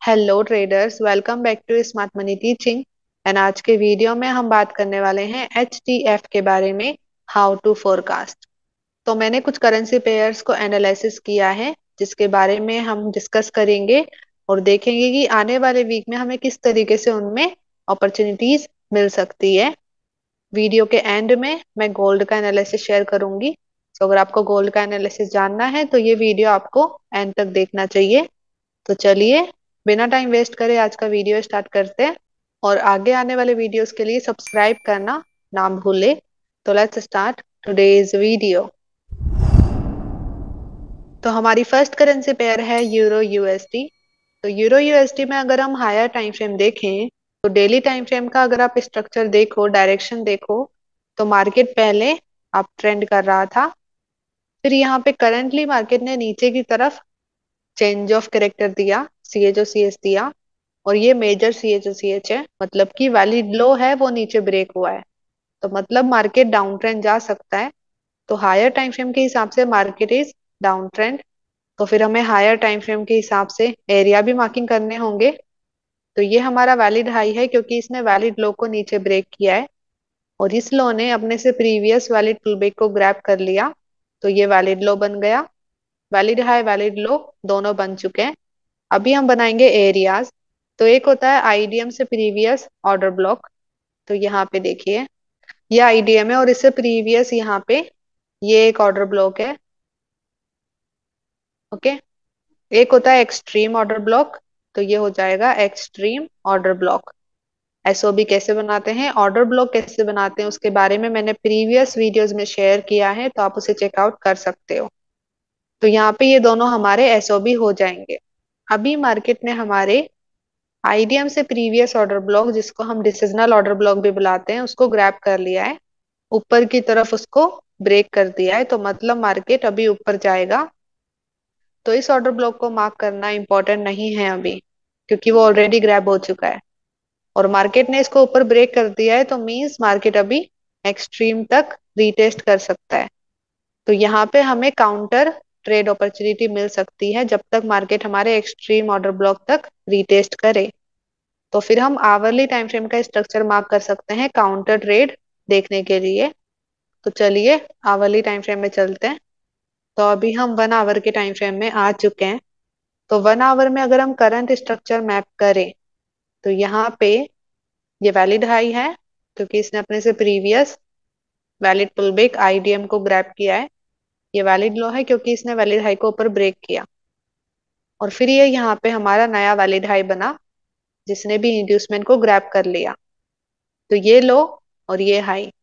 Hello traders, welcome back to smart money teaching. And आज के video में हम बात करने वाले हैं HTF के बारे में, हाउ टू फोरकास्ट। तो मैंने कुछ करेंसी पेयर्स को एनालिसिस किया है जिसके बारे में हम डिस्कस करेंगे और देखेंगे कि आने वाले वीक में हमें किस तरीके से उनमें अपॉर्चुनिटीज मिल सकती है। वीडियो के एंड में मैं गोल्ड का एनालिसिस शेयर करूंगी। तो अगर आपको गोल्ड का एनालिसिस जानना है तो ये वीडियो आपको एंड तक देखना चाहिए। तो चलिए, बिना टाइम वेस्ट करे आज का वीडियो स्टार्ट करते हैं। और आगे आने वाले वीडियोस के लिए सब्सक्राइब करना ना भूले। तो लेट्स स्टार्ट टुडेज वीडियो। तो हमारी फर्स्ट करेंसी पेयर है यूरो यूएसडी। तो यूरो यूएसडी में अगर हम हायर टाइम फ्रेम देखें तो डेली टाइम फ्रेम का अगर आप स्ट्रक्चर देखो, डायरेक्शन देखो, तो मार्केट पहले अप ट्रेंड कर रहा था। फिर यहाँ पे करंटली मार्केट ने नीचे की तरफ चेंज ऑफ कैरेक्टर दिया, CHO CH दिया, और ये मेजर CHO CH है, मतलब कि वैलिड लो है वो नीचे ब्रेक हुआ है। तो मतलब मार्केट डाउन ट्रेंड जा सकता है। तो हायर टाइम फ्रेम के हिसाब से मार्केट इज डाउन ट्रेंड। तो फिर हमें हायर टाइम फ्रेम के हिसाब से एरिया भी मार्किंग करने होंगे। तो ये हमारा वैलिड हाई है क्योंकि इसने वैलिड लो को नीचे ब्रेक किया है, और इस लो ने अपने से प्रीवियस वैलिड पुलबैक को ग्रैब कर लिया। तो ये वैलिड लो बन गया। वैलिड हाई वैलिड लो दोनों बन चुके हैं। अभी हम बनाएंगे एरियाज। तो एक होता है आईडीएम से प्रीवियस ऑर्डर ब्लॉक। तो यहाँ पे देखिए, ये आईडीएम है और इससे प्रीवियस यहाँ पे ये एक ऑर्डर ब्लॉक है। ओके। एक होता है एक्सट्रीम ऑर्डर ब्लॉक। तो ये हो जाएगा एक्सट्रीम ऑर्डर ब्लॉक। एसओबी कैसे बनाते हैं, ऑर्डर ब्लॉक कैसे बनाते हैं, उसके बारे में मैंने प्रीवियस वीडियोस में शेयर किया है, तो आप उसे चेकआउट कर सकते हो। तो यहाँ पे ये दोनों हमारे एसओबी हो जाएंगे। अभी मार्केट ने हमारे आईडीएम से प्रीवियस ऑर्डर ब्लॉक, जिसको हम डिसिजनल ऑर्डर ब्लॉक भी बुलाते हैं, उसको ग्रैब कर लिया है। ऊपर की तरफ उसको ब्रेक कर दिया है। तो मतलब मार्केट अभी ऊपर जाएगा। तो इस ऑर्डर ब्लॉक को मार्क करना इंपॉर्टेंट नहीं है अभी, क्योंकि वो ऑलरेडी ग्रैब हो चुका है। और मार्केट ने इसको ऊपर ब्रेक कर दिया है, तो मींस मार्केट अभी एक्सट्रीम तक रीटेस्ट कर सकता है। तो यहाँ पे हमें काउंटर ट्रेड अपॉर्चुनिटी मिल सकती है जब तक मार्केट हमारे एक्सट्रीम ऑर्डर ब्लॉक तक रीटेस्ट करे। तो फिर हम आवरली टाइम फ्रेम का स्ट्रक्चर मार्क कर सकते हैं काउंटर ट्रेड देखने के लिए। तो चलिए आवरली टाइम फ्रेम में चलते हैं। तो अभी हम 1 आवर के टाइम फ्रेम में आ चुके हैं। तो 1 आवर में अगर हम करंट स्ट्रक्चर मैप करें तो यहाँ पे ये वैलिड हाई है क्योंकि इसने अपने से प्रीवियस वैलिड पुलबैक आईडीएम को ग्रैब किया है। ये वैलिड लो है क्योंकि इसने वैलिड हाई को ऊपर ब्रेक किया। और फिर ये यहाँ पे हमारा नया वैलिड हाई बना जिसने भी इंड्यूसमेंट को ग्रैब कर लिया। तो ये लो और ये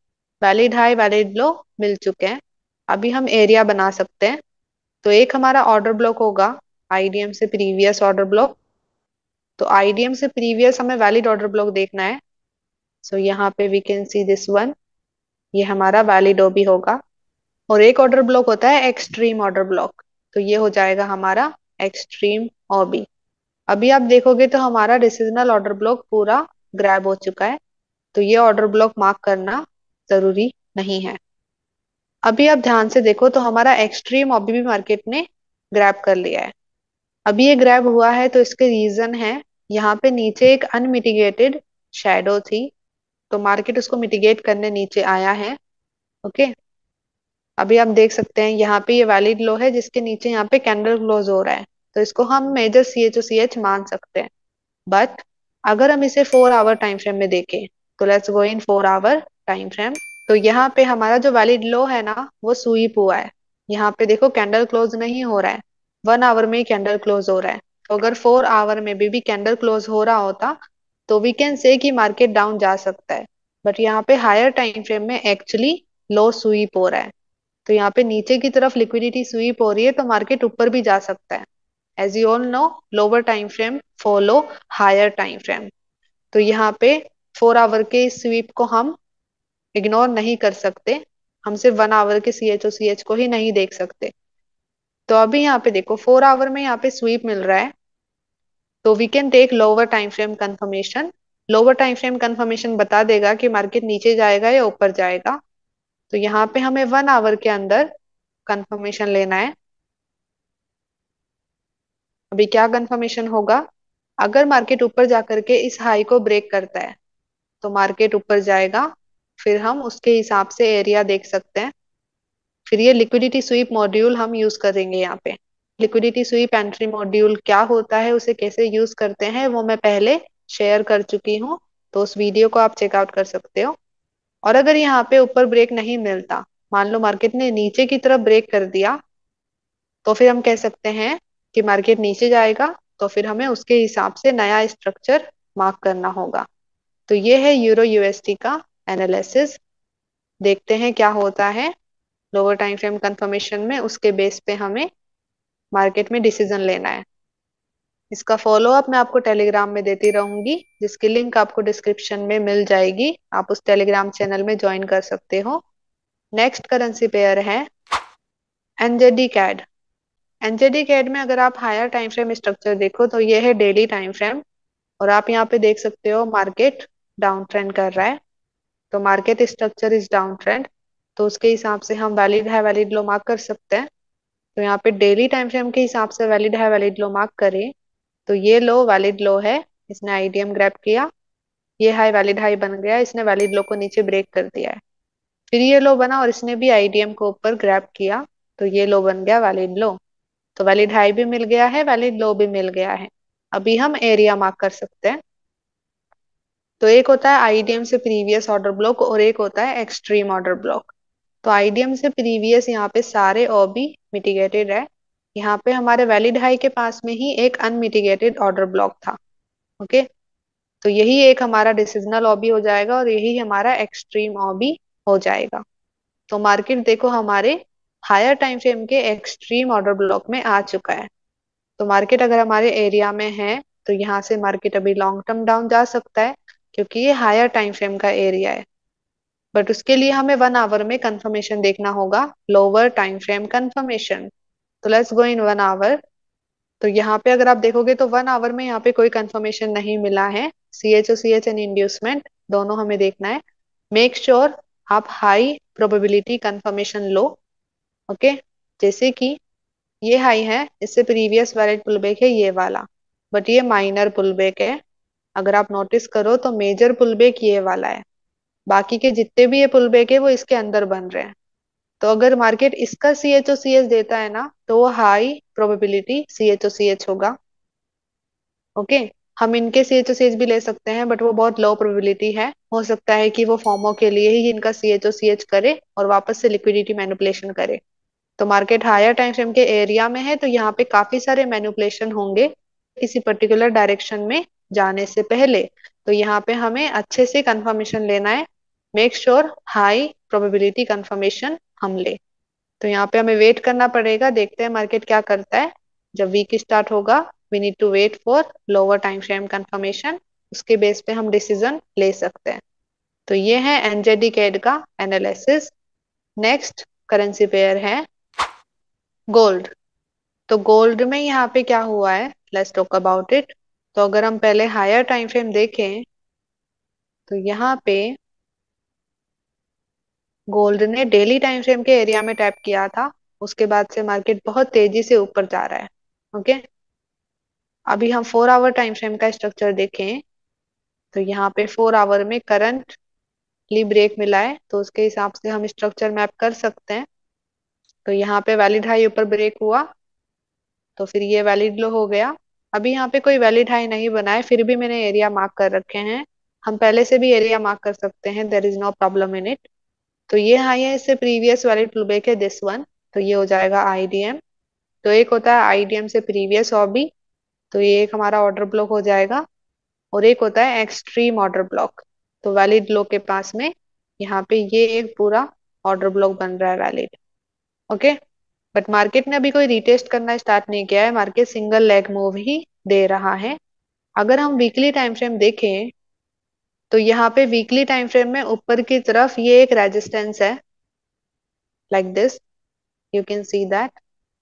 हाई वैलिड लो मिल चुके हैं। अभी हम एरिया बना सकते हैं। तो एक हमारा ऑर्डर ब्लॉक होगा आईडीएम से प्रीवियस ऑर्डर ब्लॉक। तो आईडीएम से प्रीवियस हमें वैलिड ऑर्डर ब्लॉक देखना है। सो यहाँ पे we can see this one, ये हमारा वैलिड ओबी होगा। और एक ऑर्डर ब्लॉक होता है एक्सट्रीम ऑर्डर ब्लॉक। तो ये हो जाएगा हमारा एक्सट्रीम ओबी। अभी आप देखोगे तो हमारा डिसिजनल ऑर्डर ब्लॉक पूरा ग्रैब हो चुका है। तो ये ऑर्डर ब्लॉक मार्क करना जरूरी नहीं है। अभी आप ध्यान से देखो तो हमारा एक्सट्रीम ओबी भी मार्केट ने ग्रैब कर लिया है। अभी ये ग्रैब हुआ है तो इसके रीजन है, यहाँ पे नीचे एक अनमिटिगेटेड शैडो थी। तो मार्केट उसको मिटिगेट करने नीचे आया है। ओके। अभी आप देख सकते हैं यहाँ पे ये वैलिड लो है जिसके नीचे यहाँ पे कैंडल क्लोज हो रहा है। तो इसको हम मेजर CHO CH मान सकते हैं। बट अगर हम इसे 4 आवर टाइम फ्रेम में देखें, तो let's go in 4 hour time frame. तो यहाँ पे हमारा जो वैलिड लो है ना वो स्वीप हुआ है। यहाँ पे देखो कैंडल क्लोज नहीं हो रहा है, 1 आवर में ही कैंडल क्लोज हो रहा है। तो अगर 4 आवर में भी कैंडल क्लोज हो रहा होता तो वी कैन से कि मार्केट डाउन जा सकता है। बट यहाँ पे हायर टाइम फ्रेम में एक्चुअली लो स्वीप हो रहा है। तो यहाँ पे नीचे की तरफ लिक्विडिटी स्वीप हो रही है, तो मार्केट ऊपर भी जा सकता है। As you all know, lower time frame follow higher time frame. तो यहाँ पे 4 आवर के इस स्वीप को हम इग्नोर नहीं कर सकते। हम सिर्फ 1 आवर के CHO CH को ही नहीं देख सकते। तो अभी यहाँ पे देखो 4 आवर में यहाँ पे स्वीप मिल रहा है। तो we can take lower time frame confirmation. Lower time frame confirmation बता देगा कि मार्केट नीचे जाएगा या ऊपर जाएगा। तो यहाँ पे हमें 1 आवर के अंदर कंफर्मेशन लेना है। अभी क्या कंफर्मेशन होगा, अगर मार्केट ऊपर जा करके इस हाई को ब्रेक करता है तो मार्केट ऊपर जाएगा, फिर हम उसके हिसाब से एरिया देख सकते हैं। फिर ये लिक्विडिटी स्वीप मॉड्यूल हम यूज करेंगे यहाँ पे। लिक्विडिटी स्वीप एंट्री मॉड्यूल क्या होता है, उसे कैसे यूज करते हैं, वो मैं पहले शेयर कर चुकी हूँ, तो उस वीडियो को आप चेकआउट कर सकते हो। और अगर यहाँ पे ऊपर ब्रेक नहीं मिलता, मान लो मार्केट ने नीचे की तरफ ब्रेक कर दिया, तो फिर हम कह सकते हैं कि मार्केट नीचे जाएगा, तो फिर हमें उसके हिसाब से नया स्ट्रक्चर मार्क करना होगा। तो ये है यूरो यूएसडी का एनालिसिस। देखते हैं क्या होता है लोअर टाइम फ्रेम कंफर्मेशन में, उसके बेस पे हमें मार्केट में डिसीजन लेना है। इसका फॉलो अप मैं आपको टेलीग्राम में देती रहूंगी, जिसकी लिंक आपको डिस्क्रिप्शन में मिल जाएगी। आप उस टेलीग्राम चैनल में ज्वाइन कर सकते हो। नेक्स्ट करेंसी पेयर है एनजेडी कैड। एनजेडी कैड में अगर आप हायर टाइम फ्रेम स्ट्रक्चर देखो तो ये है डेली टाइम फ्रेम, और आप यहाँ पे देख सकते हो मार्केट डाउन ट्रेंड कर रहा है। तो market structure is down trend, तो उसके हिसाब से हम वैलिड है वैलिड लो मार्क कर सकते हैं। तो यहाँ पे डेली टाइम फ्रेम के हिसाब से वैलिड है वैलिड लो मार्क करें, तो ये लो वैलिड लो है, इसने आईडीएम ग्रैब किया। ये हाई वैलिड हाई बन गया, इसने वैलिड लो को नीचे ब्रेक कर दिया है। फिर ये लो बना और इसने भी आईडीएम को ऊपर ग्रैब किया, तो ये लो बन गया वैलिड लो। तो वैलिड हाई भी मिल गया है, वैलिड लो भी मिल गया है। अभी हम एरिया मार्क कर सकते हैं। तो एक होता है आईडीएम से प्रीवियस ऑर्डर ब्लॉक और एक होता है एक्सट्रीम ऑर्डर ब्लॉक। तो आईडीएम से प्रीवियस यहाँ पे सारे ओबी मिटिगेटेड है। यहाँ पे हमारे वैलिड हाई के पास में ही एक अनमिटिगेटेड ऑर्डर ब्लॉक था। ओके, तो यही एक हमारा डिसिजनल ओबी हो जाएगा और यही हमारा एक्सट्रीम ओबी हो जाएगा। तो मार्केट देखो हमारे हायर टाइम फ्रेम के एक्सट्रीम ऑर्डर ब्लॉक में आ चुका है। तो मार्केट अगर हमारे एरिया में है तो यहाँ से मार्केट अभी लॉन्ग टर्म डाउन जा सकता है, क्योंकि ये हायर टाइम फ्रेम का एरिया है। बट उसके लिए हमें 1 आवर में कंफर्मेशन देखना होगा, लोअर टाइम फ्रेम कंफर्मेशन। तो लेट्स गो इन 1 आवर। तो यहाँ पे अगर आप देखोगे तो 1 आवर में यहाँ पे कोई कंफर्मेशन नहीं मिला है। सी एच एन इंड्यूसमेंट दोनों हमें देखना है। मेक श्योर आप हाई प्रोबेबिलिटी कंफर्मेशन लो। ओके, जैसे कि ये हाई है, इससे प्रीवियस वैलिड पुलबैक है ये वाला, बट ये माइनर पुलबैक है। अगर आप नोटिस करो तो मेजर पुलबैक ये वाला है, बाकी के जितने भी ये पुलबैक है वो इसके अंदर बन रहे हैं। तो अगर मार्केट इसका सी एच देता है ना, तो वो हाई प्रोबेबिलिटी सी एच होगा। ओके, हम इनके सी एच भी ले सकते हैं, बट वो बहुत लो प्रोबेबिलिटी है। हो सकता है कि वो फॉर्मो के लिए ही इनका सी एच करे और वापस से लिक्विडिटी मैनिपुलेशन करे। तो मार्केट हायर टाइम फ्रेम के एरिया में है, तो यहाँ पे काफी सारे मैनिपुलेशन होंगे किसी पर्टिकुलर डायरेक्शन में जाने से पहले। तो यहाँ पे हमें अच्छे से कंफर्मेशन लेना है। Make sure high probability confirmation हम ले। तो यहाँ पे हमें वेट करना पड़ेगा, देखते हैं मार्केट क्या करता है। जब वीक स्टार्ट होगा we need to wait for lower time frame confirmation, उसके बेस पे हम डिसीजन ले सकते हैं। तो ये है एनजेडी कैड का एनालिसिस। नेक्स्ट करेंसी पेयर है गोल्ड। तो गोल्ड में यहाँ पे क्या हुआ है, लेट्स टॉक अबाउट इट। तो अगर हम पहले हायर टाइम फ्रेम देखें तो यहाँ पे गोल्ड ने डेली टाइम फ्रेम के एरिया में टैप किया था, उसके बाद से मार्केट बहुत तेजी से ऊपर जा रहा है। ओके, अभी हम 4 आवर टाइम फ्रेम का स्ट्रक्चर देखें तो यहाँ पे 4 आवर में करंटली ब्रेक मिला है, तो उसके हिसाब से हम स्ट्रक्चर मैप कर सकते हैं। तो यहाँ पे वैलिड हाई ऊपर ब्रेक हुआ, तो फिर ये वैलिड लो हो गया। अभी यहाँ पे कोई वैलिड हाई नहीं बना है, फिर भी मैंने एरिया मार्क कर रखे हैं। हम पहले से भी एरिया मार्क कर सकते हैं, there is no problem in it. तो ये हाई है, इससे प्रीवियस वैलिड पुलबैक है दिस वन, तो ये हो जाएगा आईडीएम। तो एक होता है आईडीएम से प्रीवियस ऑबी, तो ये एक हमारा ऑर्डर ब्लॉक हो जाएगा। और एक होता है एक्सट्रीम ऑर्डर ब्लॉक, तो वैलिड लो के पास में यहाँ पे ये एक पूरा ऑर्डर ब्लॉक बन रहा है वैलिड। ओके, बट मार्केट ने अभी कोई रिटेस्ट करना स्टार्ट नहीं किया है, मार्केट सिंगल लेग मूव ही दे रहा है। अगर हम वीकली टाइम फ्रेम देखें तो यहाँ पे वीकली टाइम फ्रेम में ऊपर की तरफ ये एक रेजिस्टेंस है, like this, you can see that.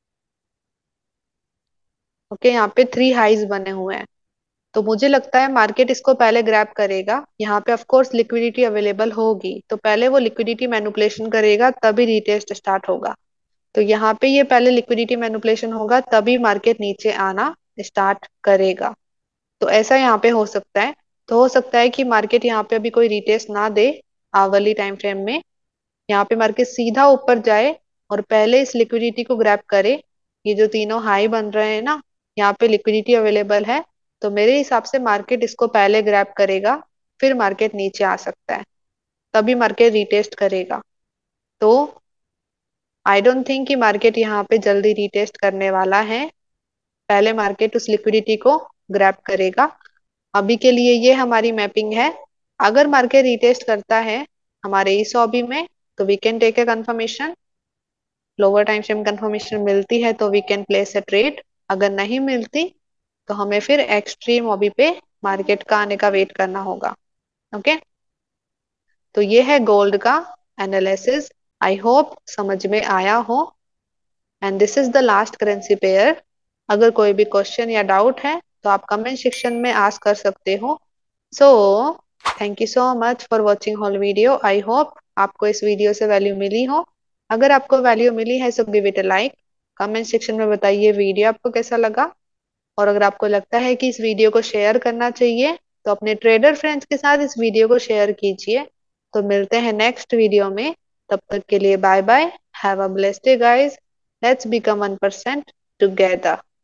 Okay, यहाँ पे 3 हाइज बने हुए हैं। तो मुझे लगता है मार्केट इसको पहले ग्रैब करेगा। यहाँ पे ऑफ कोर्स लिक्विडिटी अवेलेबल होगी, तो पहले वो लिक्विडिटी मैनिपुलेशन करेगा, तभी रिटेस्ट स्टार्ट होगा। तो यहाँ पे ये पहले लिक्विडिटी मैनिपुलेशन होगा, तभी मार्केट नीचे आना स्टार्ट करेगा। तो ऐसा यहाँ पे हो सकता है। तो हो सकता है कि मार्केट यहाँ पे अभी कोई रिटेस्ट ना दे आवली टाइम फ्रेम में। यहाँ पे मार्केट सीधा ऊपर जाए और पहले इस लिक्विडिटी को ग्रैब करे। ये जो तीनों हाई बन रहे हैं ना, यहाँ पे लिक्विडिटी अवेलेबल है, तो मेरे हिसाब से मार्केट इसको पहले ग्रैब करेगा, फिर मार्केट नीचे आ सकता है, तभी मार्केट रिटेस्ट करेगा। तो आई डोंट थिंक कि मार्केट यहाँ पे जल्दी रिटेस्ट करने वाला है। पहले मार्केट उस लिक्विडिटी को ग्रैब करेगा। अभी के लिए ये हमारी मैपिंग है। अगर मार्केट रिटेस्ट करता है हमारे इस हॉबी में, तो we can take a confirmation. Lower time frame confirmation मिलती है तो we can place a trade. अगर नहीं मिलती तो हमें फिर एक्सट्रीम हॉबी पे मार्केट का आने का वेट करना होगा। ओके, तो ये है गोल्ड का एनालिसिस। आई होप समझ में आया हो। And this is the last currency pair. अगर कोई भी क्वेश्चन या डाउट है तो आप कमेंट सेक्शन में आस्क कर सकते हो। So thank you so much for watching whole video. I hope आपको इस वीडियो से वैल्यू मिली हो। अगर आपको वैल्यू मिली है so give it a like. Comment section में बताइए वीडियो आपको कैसा लगा। और अगर आपको लगता है कि इस वीडियो को शेयर करना चाहिए तो अपने ट्रेडर फ्रेंड्स के साथ इस वीडियो को शेयर कीजिए। तो मिलते हैं नेक्स्ट वीडियो में। तब तक के लिए bye bye. Have a blessed day guys. Let's become 1% together.